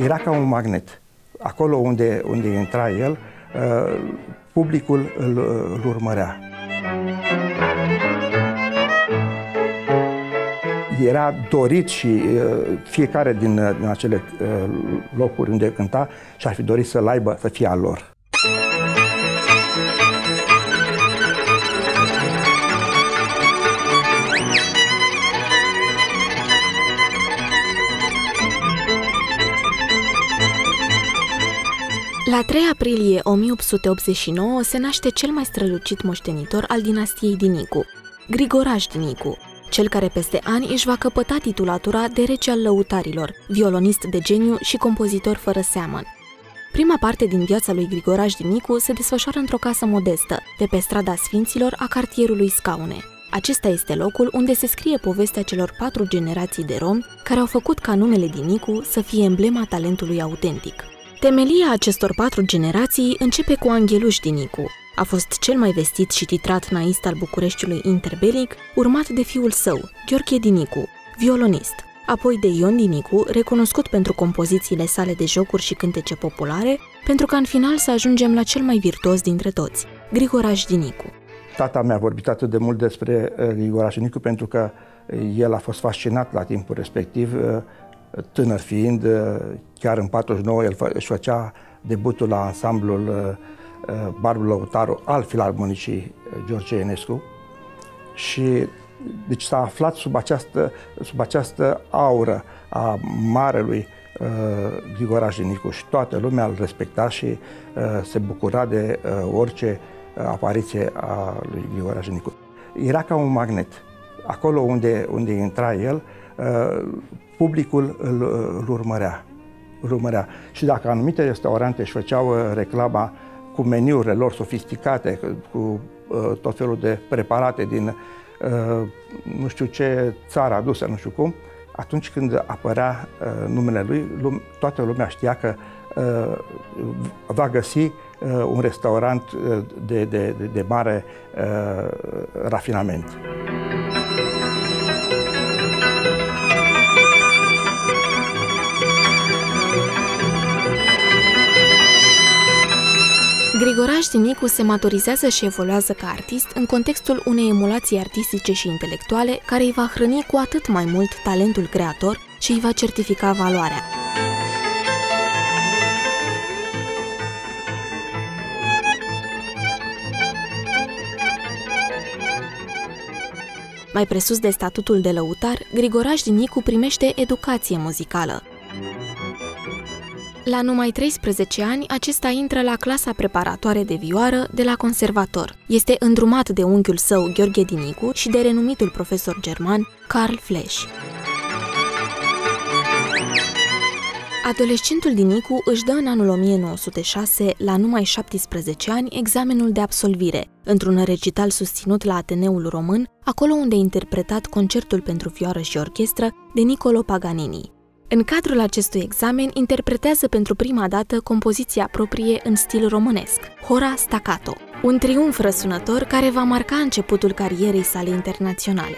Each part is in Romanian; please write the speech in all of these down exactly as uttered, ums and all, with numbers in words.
Era ca un magnet. Acolo unde, unde intra el, publicul îl, îl urmărea. Era dorit și fiecare din, din acele locuri unde cânta și-ar fi dorit să-l aibă, să fie al lor. La trei aprilie o mie opt sute optzeci și nouă se naște cel mai strălucit moștenitor al dinastiei Dinicu, Grigoraș Dinicu, cel care peste ani își va căpăta titulatura de rege al lăutarilor, violonist de geniu și compozitor fără seamăn. Prima parte din viața lui Grigoraș Dinicu se desfășoară într-o casă modestă, de pe strada Sfinților a cartierului Scaune. Acesta este locul unde se scrie povestea celor patru generații de romi care au făcut ca numele Dinicu să fie emblema talentului autentic. Temelia acestor patru generații începe cu Angheluș Dinicu. A fost cel mai vestit și titrat naist al Bucureștiului interbelic, urmat de fiul său, Gheorghe Dinicu, violonist, apoi de Ion Dinicu, recunoscut pentru compozițiile sale de jocuri și cântece populare, pentru ca în final să ajungem la cel mai virtuos dintre toți, Grigoraș Dinicu. Tata mi-a vorbit atât de mult despre Grigoraș Dinicu pentru că el a fost fascinat la timpul respectiv. Tânăr fiind, chiar în patruzeci și nouă, el își făcea debutul la ansamblul Barbu Lăutaru al Filarmonicii George Enescu și deci s-a aflat sub această, sub această aură a marelui uh, Grigoraș Dinicu și toată lumea îl respecta și uh, se bucura de uh, orice apariție a lui Grigoraș Dinicu. Era ca un magnet. Acolo unde, unde intra el, uh, publicul îl, îl urmărea. Îl urmărea. Și dacă anumite restaurante își făceau reclama cu meniurile lor sofisticate, cu uh, tot felul de preparate din uh, nu știu ce țară adusă, nu știu cum, atunci când apărea uh, numele lui, lume, toată lumea știa că uh, va găsi uh, un restaurant uh, de, de, de mare uh, rafinament. Grigoraș Dinicu se maturizează și evoluează ca artist în contextul unei emulații artistice și intelectuale care îi va hrăni cu atât mai mult talentul creator și îi va certifica valoarea. Mai presus de statutul de lăutar, Grigoraș Dinicu primește educație muzicală. La numai treisprezece ani, acesta intră la clasa preparatoare de vioară de la conservator. Este îndrumat de unchiul său, Gheorghe Dinicu, și de renumitul profesor german, Carl Flesch. Adolescentul Dinicu își dă în anul o mie nouă sute șase, la numai șaptesprezece ani, examenul de absolvire, într-un recital susținut la Ateneul Român, acolo unde a interpretat concertul pentru vioară și orchestră de Niccolò Paganini. În cadrul acestui examen, interpretează pentru prima dată compoziția proprie în stil românesc, Hora Staccato, un triumf răsunător care va marca începutul carierei sale internaționale.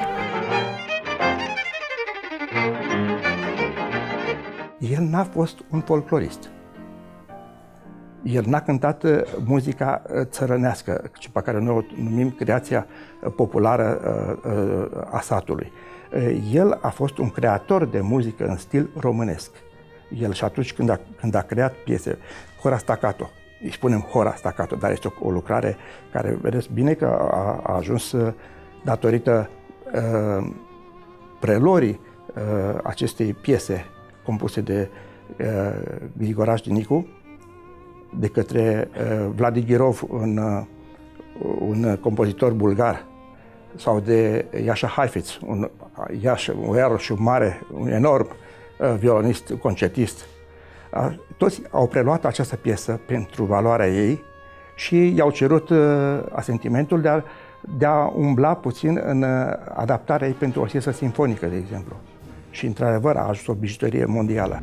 El n-a fost un folclorist. El n-a cântat muzica țărănească, pe care noi o numim creația populară a satului. El a fost un creator de muzică în stil românesc. El și atunci când a, când a creat piese, Hora Staccato, îi spunem Hora Staccato, dar este o, o lucrare care, vedeți bine că a, a ajuns datorită uh, prelorii uh, acestei piese compuse de uh, Grigoraș Dinicu, de către uh, Vladi Ghirov, un, uh, un compozitor bulgar, sau de Iașa Haifetz, un, Iașa, un iarăși un mare, un enorm uh, violonist, concertist. Uh, toți au preluat această piesă pentru valoarea ei și i-au cerut uh, asentimentul de a, de a umbla puțin în uh, adaptarea ei pentru o orchestră simfonică, de exemplu. Și, într-adevăr, a ajuns o bijuterie mondială.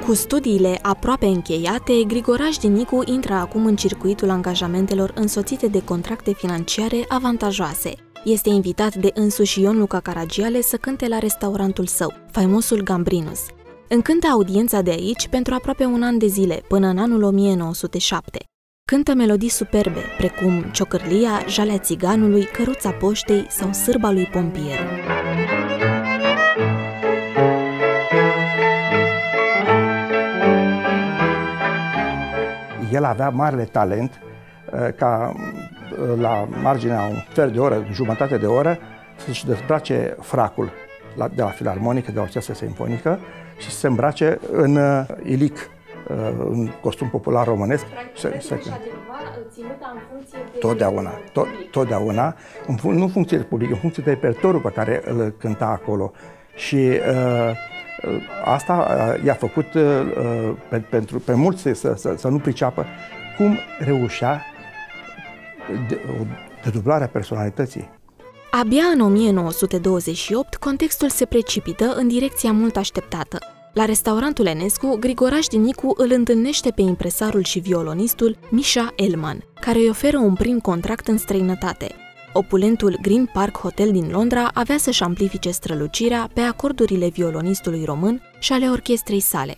Cu studiile aproape încheiate, Grigoraș Dinicu intră acum în circuitul angajamentelor însoțite de contracte financiare avantajoase. Este invitat de însuși Ion Luca Caragiale să cânte la restaurantul său, faimosul Gambrinus. Încântă audiența de aici pentru aproape un an de zile, până în anul o mie nouă sute șapte. Cântă melodii superbe, precum Ciocârlia, Jalea Țiganului, Căruța Poștei sau Sârba lui Pompier. El avea marele talent ca la marginea un sfert de oră, jumătate de oră, să-și dezbrace fracul de la filarmonică, de la orchestră simfonică și să se îmbrace în ilic, în costum popular românesc. Totdeauna, tot, totdeauna, nu în funcție de public, în funcție de repertoriul pe care îl cânta acolo. Și uh, asta i-a făcut uh, pe, pentru, pe mulți să, să, să nu priceapă cum reușea de, dedublarea personalității. Abia în o mie nouă sute douăzeci și opt, contextul se precipită în direcția mult așteptată. La restaurantul Enescu, Grigoraș Dinicu îl întâlnește pe impresarul și violonistul Misha Elman, care îi oferă un prim contract în străinătate. Opulentul Green Park Hotel din Londra avea să-și amplifice strălucirea pe acordurile violonistului român și ale orchestrei sale.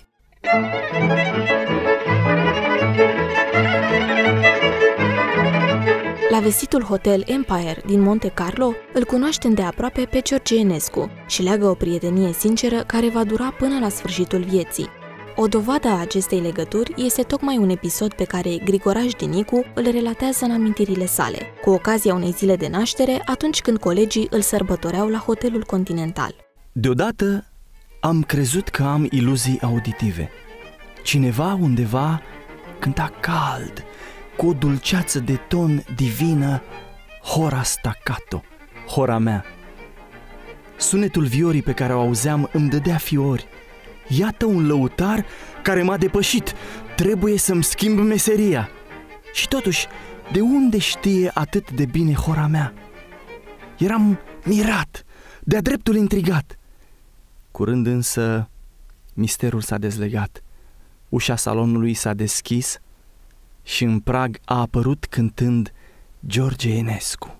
La vestitul Hotel Empire din Monte Carlo îl cunoaște îndeaproape pe George Enescu și leagă o prietenie sinceră care va dura până la sfârșitul vieții. O dovadă a acestei legături este tocmai un episod pe care Grigoraș Dinicu îl relatează în amintirile sale, cu ocazia unei zile de naștere, atunci când colegii îl sărbătoreau la Hotelul Continental. Deodată am crezut că am iluzii auditive. Cineva undeva cânta cald, cu o dulceață de ton divină, hora staccato, hora mea. Sunetul viorii pe care o auzeam îmi dădea fiori. Iată un lăutar care m-a depășit, trebuie să-mi schimb meseria. Și totuși, de unde știe atât de bine hora mea? Eram mirat, de-a dreptul intrigat. Curând însă, misterul s-a dezlegat, ușa salonului s-a deschis și în prag a apărut cântând George Enescu.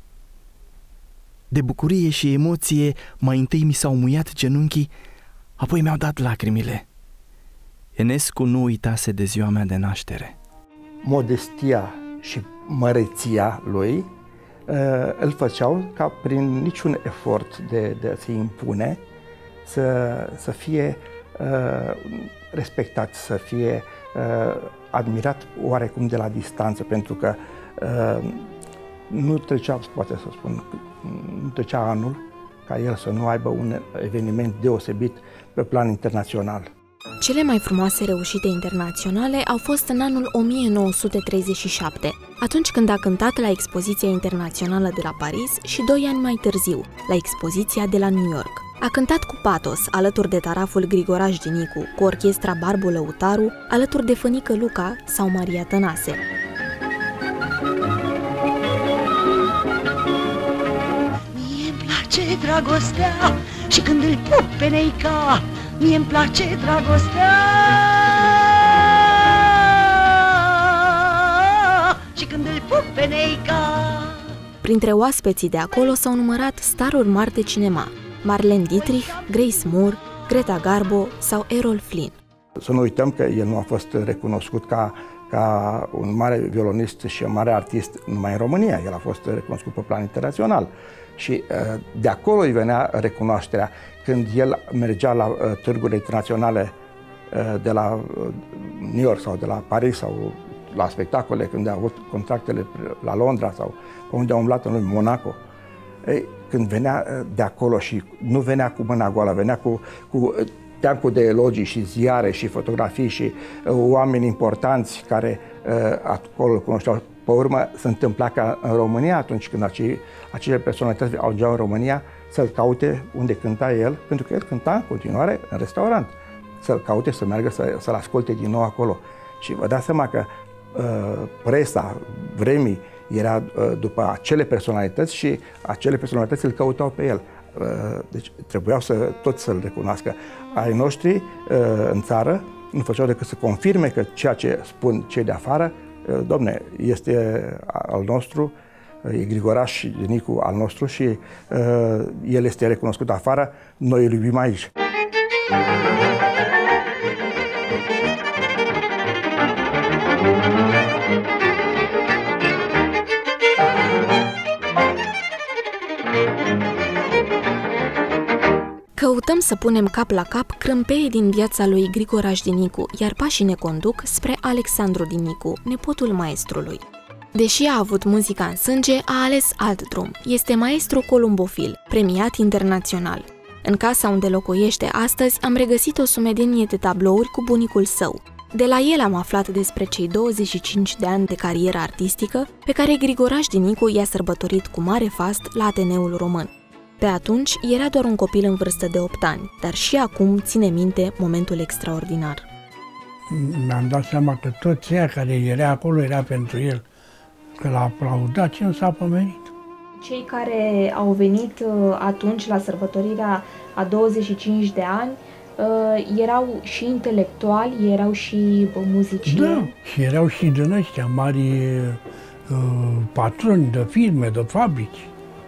De bucurie și emoție, mai întâi mi s-au muiat genunchii, apoi mi-au dat lacrimile. Enescu nu uitase de ziua mea de naștere. Modestia și măreția lui uh, îl făceau ca prin niciun efort de, de a se impune să, să fie uh, respectat, să fie uh, admirat oarecum de la distanță, pentru că uh, nu trecea, poate să spun, nu trecea anul ca el să nu aibă un eveniment deosebit pe plan internațional. Cele mai frumoase reușite internaționale au fost în anul o mie nouă sute treizeci și șapte, atunci când a cântat la Expoziția Internațională de la Paris și doi ani mai târziu, la Expoziția de la New York. A cântat cu patos, alături de taraful Grigoraș Dinicu, cu orchestra Barbu Lăutaru, alături de Fănică Luca sau Maria Tănase. Mie-mi place dragostea și când îl pup pe neica, mie-mi place dragostea și când îl pup pe neica. Printre oaspeții de acolo s-au numărat staruri mari de cinema, Marlene Dietrich, Grace Moore, Greta Garbo sau Errol Flynn. Să nu uităm că el nu a fost recunoscut ca, ca un mare violonist și un mare artist numai în România, el a fost recunoscut pe plan internațional. Și de acolo îi venea recunoașterea când el mergea la târgurile internaționale de la New York sau de la Paris sau la spectacole, când a avut contractele la Londra sau pe unde a umblat în lume, Monaco. Ei, când venea de acolo și nu venea cu mâna goală, venea cu, cu teancul de elogii și ziare și fotografii și uh, oameni importanți care uh, acolo îl cunoșteau. Pe urmă se întâmpla ca în România, atunci când acei, acele personalități ajungeau în România, să-l caute unde cânta el, pentru că el cânta în continuare în restaurant. Să-l caute, să meargă, să, să-l asculte din nou acolo. Și vă dați seama că uh, presa vremii era uh, după acele personalități și acele personalități îl căutau pe el. Uh, deci trebuiau să, tot să-l recunoască. Ai noștri uh, în țară nu făceau decât să confirme că ceea ce spun cei de afară, domne, este al nostru, e Grigoraș Dinicu al nostru și uh, el este recunoscut afară, noi îl iubim aici. Căutăm să punem cap la cap crâmpeie din viața lui Grigoraș Dinicu, iar pașii ne conduc spre Alexandru Dinicu, nepotul maestrului. Deși a avut muzica în sânge, a ales alt drum. Este maestru columbofil, premiat internațional. În casa unde locuiește astăzi am regăsit o sumedenie de tablouri cu bunicul său. De la el am aflat despre cei douăzeci și cinci de ani de carieră artistică pe care Grigoraș Dinicu i-a sărbătorit cu mare fast la Ateneul Român. Pe atunci era doar un copil în vârstă de opt ani, dar și acum ține minte momentul extraordinar. Mi-am dat seama că toți ăia care era acolo era pentru el, că l-a aplaudat și nu s-a pomenit. Cei care au venit atunci la sărbătorirea a douăzeci și cinci de ani erau și intelectuali, erau și muzicieni. Da, și erau și din ăștia mari uh, patroni de firme, de fabrici.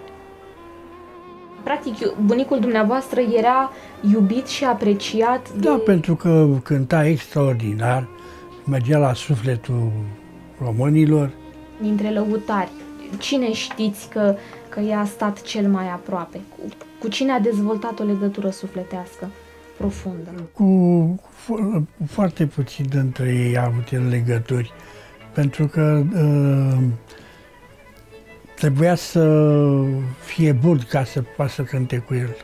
Practic, bunicul dumneavoastră era iubit și apreciat de... Da, pentru că cânta extraordinar, mergea la sufletul românilor. Dintre lăutari, cine știți că, că i-a stat cel mai aproape? Cu, cu cine a dezvoltat o legătură sufletească profundă? Cu, cu foarte puțin dintre ei a avut el legături, pentru că uh, trebuia să fie burd ca să poată să cânte cu el.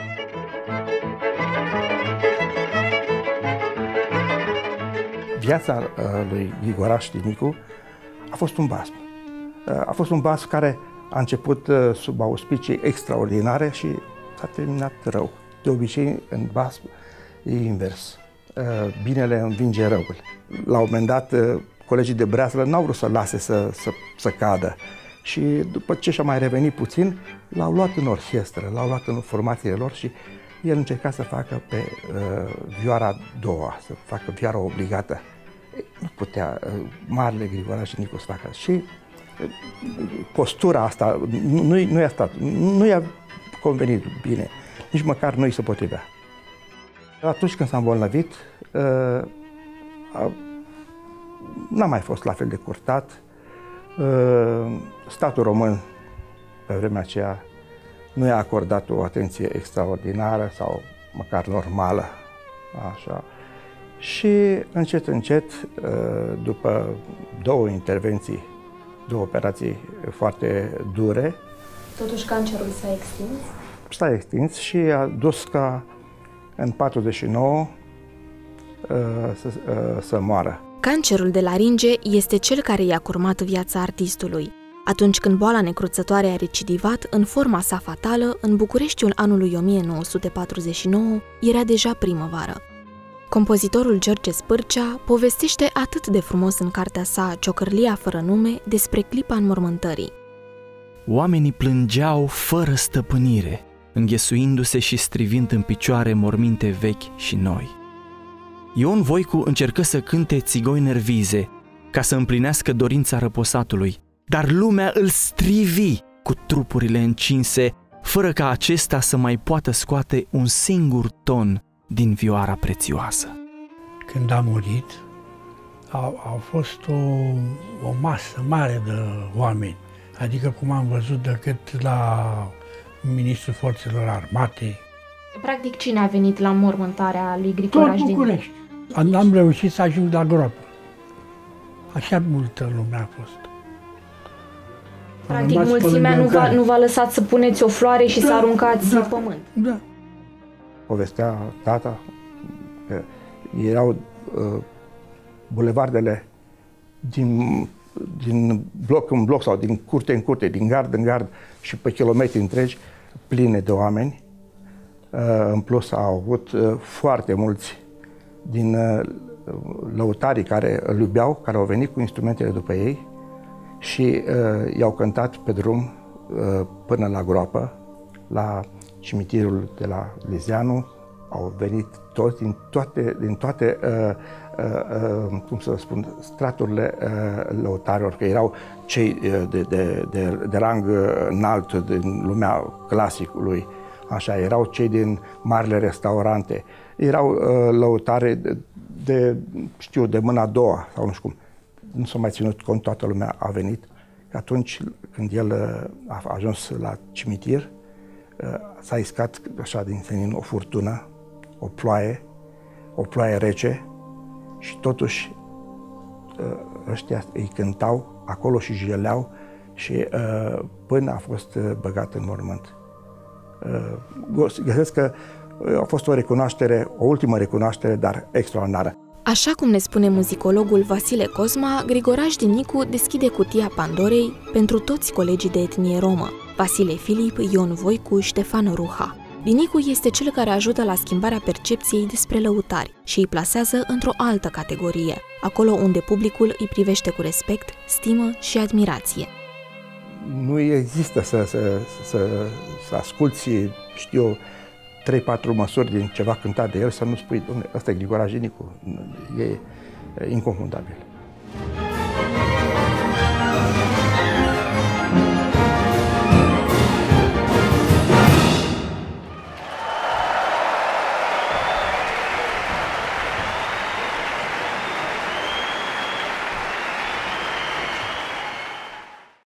Viața uh, lui Grigoraș Dinicu a fost un basm. Uh, a fost un basm care a început uh, sub auspicii extraordinare și s-a terminat rău. De obicei, în basm e invers. Uh, binele învinge răul. La un moment dat, uh, colegii de breaslă n-au vrut să lase să, să, să cadă. Și după ce și-a mai revenit puțin, l-au luat în orchestră, l-au luat în formațiile lor și el încerca să facă pe uh, vioara a doua, să facă vioara obligată. Nu putea uh, marele Grigoraș Dinicu să facă. Și uh, postura asta nu, nu i-a stat, nu i-a convenit bine, nici măcar nu i se potrivea. Atunci când s-a îmbolnăvit, uh, n-a mai fost la fel de curtat. Uh, statul român, pe vremea aceea, nu i-a acordat o atenție extraordinară sau măcar normală, așa. Și încet, încet, după două intervenții, două operații foarte dure, totuși cancerul s-a extins? S-a extins și a dus ca în patruzeci și nouă să, să moară. Cancerul de laringe este cel care i-a curmat viața artistului. Atunci când boala necruțătoare a recidivat în forma sa fatală, în Bucureștiul anului o mie nouă sute patruzeci și nouă, era deja primăvară. Compozitorul George Spârcea povestește atât de frumos în cartea sa Ciocărlia fără nume despre clipa înmormântării. Oamenii plângeau fără stăpânire, înghesuindu-se și strivind în picioare morminte vechi și noi. Ion Voicu încercă să cânte Țigoi nervize, ca să împlinească dorința răposatului, dar lumea îl strivi cu trupurile încinse, fără ca acesta să mai poată scoate un singur ton din vioara prețioasă. Când a murit, a, a fost o, o masă mare de oameni, adică cum am văzut decât la Ministrul Forțelor Armate. Practic, cine a venit la mormântarea lui Grigoraș Dinicu? Tot București. N-am reușit să ajung la groapă. Așa multă lume a fost. Practic, mulțimea nu v-a, nu v-a lăsat să puneți o floare și da, să aruncați da, în pământ. Da. Povestea tata că erau uh, bulevardele din, din bloc în bloc sau din curte în curte, din gard în gard și pe kilometri întregi pline de oameni. Uh, în plus au avut uh, foarte mulți din uh, lăutarii care îl iubeau, care au venit cu instrumentele după ei și uh, i-au cântat pe drum uh, până la groapă, la cimitirul de la Lizeanu. au venit toți din toate, din toate uh, uh, cum să spun, straturile uh, lăutarilor, că erau cei de, de, de, de rang înalt din lumea clasicului, așa, erau cei din marile restaurante, erau uh, lăutare de, de, știu, de mâna a doua, sau nu știu cum. Nu s-a mai ținut cont, toată lumea a venit. Atunci, când el a ajuns la cimitir, s-a iscat așa din senin o furtună, o ploaie, o ploaie rece și totuși ăștia îi cântau acolo și jeleau și până a fost băgat în mormânt. Găsesc că a fost o recunoaștere, o ultimă recunoaștere, dar extraordinară. Așa cum ne spune muzicologul Vasile Cosma, Grigoraș Dinicu deschide cutia Pandorei pentru toți colegii de etnie romă: Vasile Filip, Ion Voicu, Ștefan Ruha. Dinicu este cel care ajută la schimbarea percepției despre lăutari și îi plasează într-o altă categorie, acolo unde publicul îi privește cu respect, stimă și admirație. Nu există să, să, să, să asculți, știu, trei patru măsuri din ceva cântat de el, să nu spui, dom'le, ăsta e Grigoraș Dinicu, e inconfundabil.